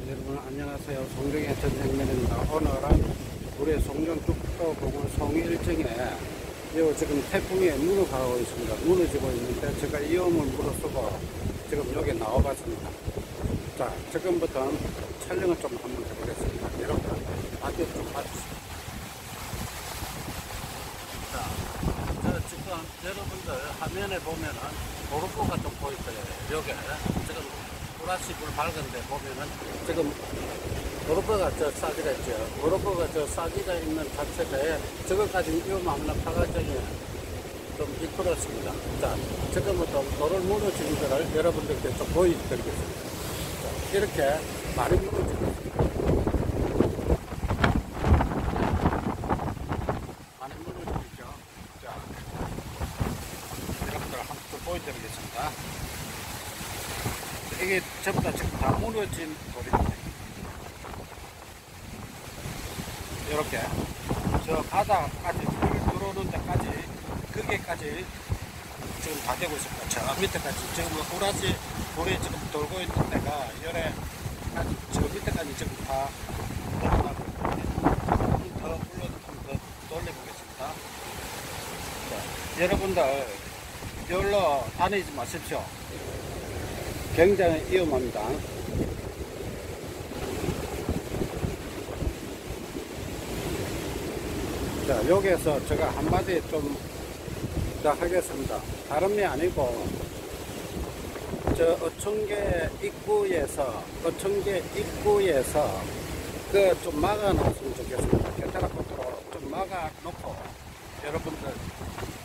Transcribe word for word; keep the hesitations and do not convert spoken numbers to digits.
여러분 안녕하세요. 송정의 전생면입니다. 오늘은 우리 송정특도공원 송일정에 요 지금 태풍에 눈을 가고 있습니다. 무너지고 있는데 제가 위험을 무릅쓰고 지금 여기 나와봤습니다. 자, 지금부터 촬영을 좀 한번 해보겠습니다. 여러분 라디오 좀 봐주세요. 자, 저 지금 여러분들 화면에 보면은 도로포가 좀 보일 거예요. 여기 지금 보라시 불 밝은데 보면은 지금 도로포가 저 싸지가 있죠. 도로포가 저 싸지가 있는 자체에 저것까지 위험하면 파가정이 좀 미끄럽습니다. 자, 지금부터 도로 무너지는 거를 여러분들께 좀 보여드리겠습니다. 자, 이렇게 많이 무너지고 있습니다. 많이 무너지죠. 자, 여러분들 한번 좀 보여드리겠습니다. 이게 전부 다 지금 다 무너진 돌입니다. 이렇게 저 바닥까지 물 들어오는 데까지 거기까지 지금 다 되고 있습니다. 저 밑에까지 지금 오라지 돌이 지금 돌고 있는 데가 열에 저 밑에까지 지금 다 내려가고 있는데 더 물론 더 돌려보겠습니다. 자, 여러분들 여기로 다니지 마십시오. 굉장히 위험합니다. 자, 여기에서 제가 한마디 좀 더 하겠습니다. 다름이 아니고 저 어촌계 입구에서 어촌계 입구에서 그 좀 막아 놨으면 좋겠습니다. 견타라 코트로 좀 막아 놓고 여러분들